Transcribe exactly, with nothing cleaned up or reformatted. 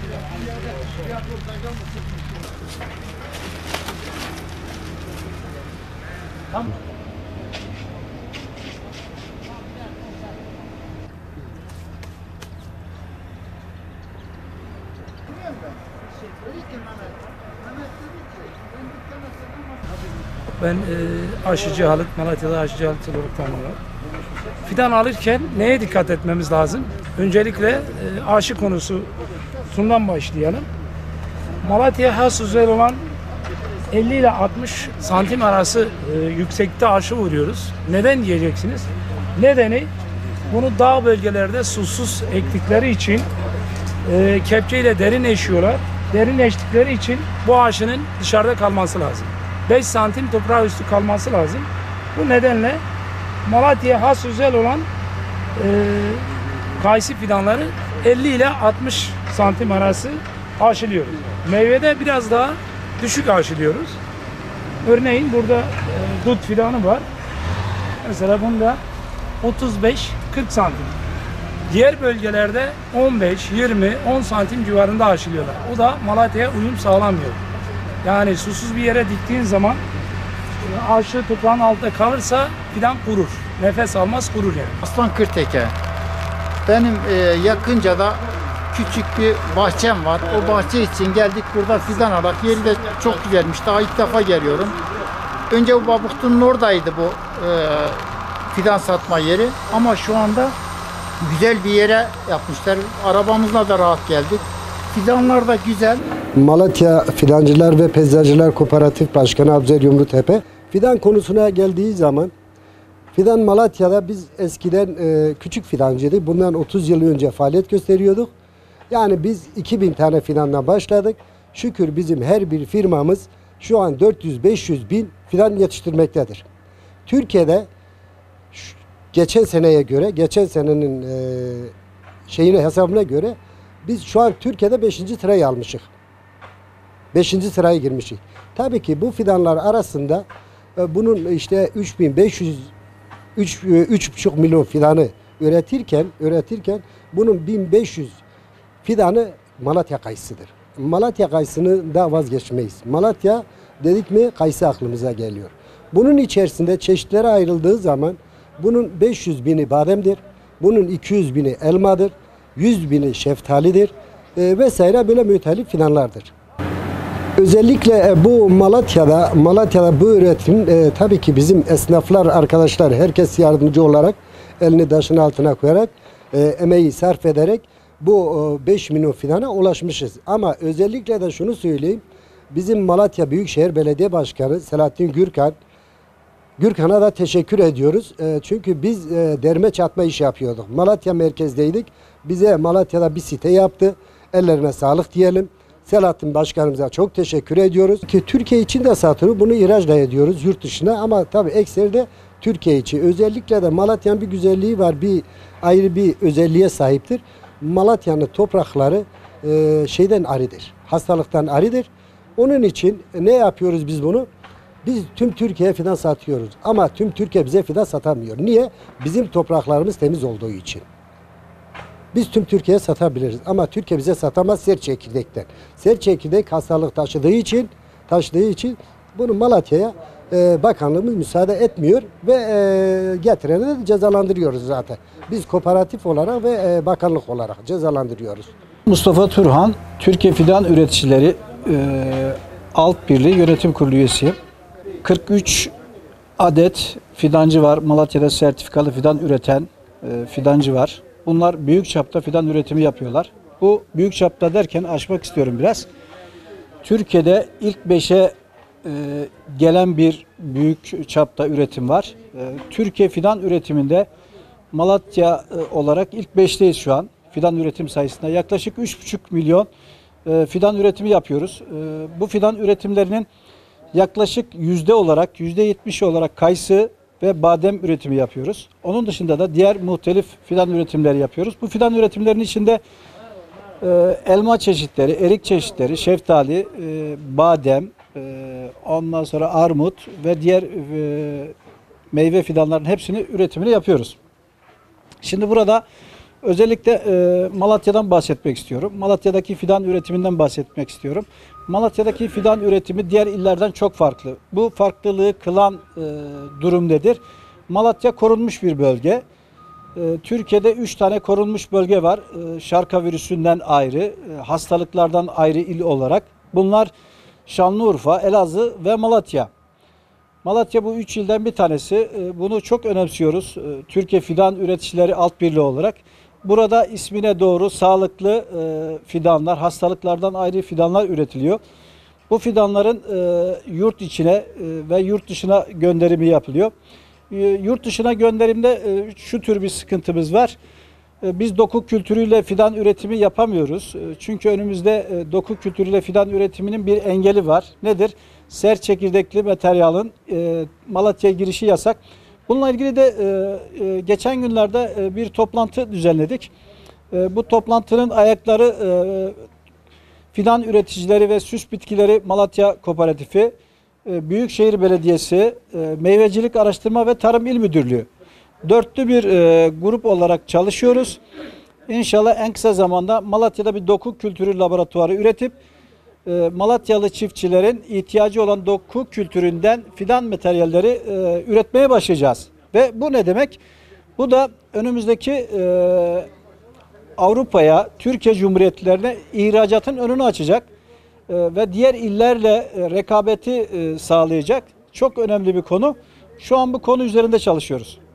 Tamam. Ben e, aşıcı Halit, Malatya'da aşıcı Halit olarak tanınıyorum. Fidan alırken neye dikkat etmemiz lazım? Öncelikle e, aşı konusundan başlayalım. Malatya'ya has özel olan elli ile altmış santim arası e, yüksekte aşı vuruyoruz. Neden diyeceksiniz? Nedeni bunu dağ bölgelerde susuz ektikleri için e, kepçeyle derin eşiyorlar. Derin eştikleri için bu aşının dışarıda kalması lazım. beş santim toprağı üstü kalması lazım. Bu nedenle Malatya'ya has özel olan e, kayısı fidanları elli ile altmış santim arası aşılıyoruz. Meyvede biraz daha düşük aşılıyoruz. Örneğin burada e, dut fidanı var. Mesela bunda otuz beş kırk santim. Diğer bölgelerde on beş yirmi on santim civarında aşılıyorlar. O da Malatya'ya uyum sağlamıyor. Yani susuz bir yere diktiğin zaman aşı toprağın altında kalırsa fidan kurur. Nefes almaz, kurur yani. Aslan Kırteke. Benim e, yakınca da küçük bir bahçem var. O bahçe için geldik burada fidan alarak. Yeri de çok güzelmiş. Daha ilk defa geliyorum. Önce bu Babuktu'nun oradaydı bu e, fidan satma yeri. Ama şu anda güzel bir yere yapmışlar. Arabamızla da rahat geldik. Fidanlar da güzel. Malatya Fidancılar ve Peyzajcılar Kooperatif Başkanı Abzer Yumrutepe. Fidan konusuna geldiği zaman fidan Malatya'da biz eskiden e, küçük fidancıydık. Bundan otuz yıl önce faaliyet gösteriyorduk. Yani biz iki bin tane fidandan başladık. Şükür bizim her bir firmamız şu an dört yüz beş yüz bin fidan yetiştirmektedir. Türkiye'de geçen seneye göre, geçen senenin e, şeyine hesabına göre biz şu an Türkiye'de beşinci sırayı almışız. beşinci sıraya girmişik. Tabii ki bu fidanlar arasında e, bunun işte üç bin beş yüz üç buçuk milyon fidanı üretirken üretirken bunun bin beş yüz fidanı Malatya kayısıdır. Malatya kayısını da vazgeçmeyiz. Malatya dedik mi kayısı aklımıza geliyor. Bunun içerisinde çeşitlere ayrıldığı zaman bunun beş yüz bini bademdir. Bunun iki yüz bini elmadır. yüz bini şeftalidir. E, vesaire böyle mütelif fidanlardır. Özellikle bu Malatya'da Malatya'da bu üretim e, tabii ki bizim esnaflar, arkadaşlar, herkes yardımcı olarak elini taşın altına koyarak e, emeği sarf ederek bu e, beş milyon fidana ulaşmışız. Ama özellikle de şunu söyleyeyim. Bizim Malatya Büyükşehir Belediye Başkanı Selahattin Gürkan Gürkan'a da teşekkür ediyoruz. E, çünkü biz e, derme çatma iş yapıyorduk. Malatya merkezdeydik. Bize Malatya'da bir site yaptı. Ellerine sağlık diyelim. Selahattin Başkanımıza çok teşekkür ediyoruz. Ki Türkiye için de satılıyor. Bunu ihraç da ediyoruz yurt dışına ama tabii ekseri de Türkiye için. Özellikle de Malatya'nın bir güzelliği var. Bir ayrı bir özelliğe sahiptir. Malatya'nın toprakları e, şeyden aridir. Hastalıktan aridir. Onun için ne yapıyoruz biz bunu? Biz tüm Türkiye'ye fidan satıyoruz. Ama tüm Türkiye bize fidan satamıyor. Niye? Bizim topraklarımız temiz olduğu için. Biz tüm Türkiye'ye satabiliriz ama Türkiye bize satamaz sert çekirdekten. Sert çekirdek hastalık taşıdığı için taşıdığı için bunu Malatya'ya e, bakanlığımız müsaade etmiyor ve e, getireni de cezalandırıyoruz zaten. Biz kooperatif olarak ve e, bakanlık olarak cezalandırıyoruz. Mustafa Turhan, Türkiye Fidan Üreticileri e, Alt Birliği Yönetim Kurulu üyesiyim. kırk üç adet fidancı var. Malatya'da sertifikalı fidan üreten e, fidancı var. Bunlar büyük çapta fidan üretimi yapıyorlar. Bu büyük çapta derken açmak istiyorum biraz. Türkiye'de ilk beşe e, gelen bir büyük çapta üretim var. E, Türkiye fidan üretiminde Malatya e, olarak ilk beşteyiz şu an. Fidan üretim sayısında yaklaşık üç buçuk milyon e, fidan üretimi yapıyoruz. E, bu fidan üretimlerinin yaklaşık yüzde olarak, yüzde yetmişi olarak kayısı ve badem üretimi yapıyoruz. Onun dışında da diğer muhtelif fidan üretimleri yapıyoruz. Bu fidan üretimlerinin içinde e, elma çeşitleri, erik çeşitleri, şeftali, e, badem, e, ondan sonra armut ve diğer e, meyve fidanların hepsini üretimini yapıyoruz. Şimdi burada Özellikle e, Malatya'dan bahsetmek istiyorum. Malatya'daki fidan üretiminden bahsetmek istiyorum. Malatya'daki fidan üretimi diğer illerden çok farklı. Bu farklılığı kılan e, durum nedir? Malatya korunmuş bir bölge. E, Türkiye'de üç tane korunmuş bölge var. E, Şarka virüsünden ayrı, e, hastalıklardan ayrı il olarak. Bunlar Şanlıurfa, Elazığ ve Malatya. Malatya bu üç ilden bir tanesi. E, bunu çok önemsiyoruz. E, Türkiye Fidan Üreticileri Alt Birliği olarak. Burada ismine doğru sağlıklı e, fidanlar, hastalıklardan ayrı fidanlar üretiliyor. Bu fidanların e, yurt içine e, ve yurt dışına gönderimi yapılıyor. E, yurt dışına gönderimde e, şu tür bir sıkıntımız var. E, biz doku kültürüyle fidan üretimi yapamıyoruz. E, çünkü önümüzde e, doku kültürüyle fidan üretiminin bir engeli var. Nedir? Sert çekirdekli materyalin e, Malatya'ya girişi yasak. Bununla ilgili de e, e, geçen günlerde e, bir toplantı düzenledik. E, bu toplantının ayakları e, Fidan Üreticileri ve Süs Bitkileri Malatya Kooperatifi, e, Büyükşehir Belediyesi, e, Meyvecilik Araştırma ve Tarım İl Müdürlüğü. Dörtlü bir e, grup olarak çalışıyoruz. İnşallah en kısa zamanda Malatya'da bir doku kültürü laboratuvarı üretip e, Malatyalı çiftçilerin ihtiyacı olan doku kültüründen fidan materyalleri e, üretmeye başlayacağız. Ve bu ne demek? Bu da önümüzdeki e, Avrupa'ya, Türkiye Cumhuriyetlerine ihracatın önünü açacak e, ve diğer illerle e, rekabeti e, sağlayacak. Çok önemli bir konu. Şu an bu konu üzerinde çalışıyoruz.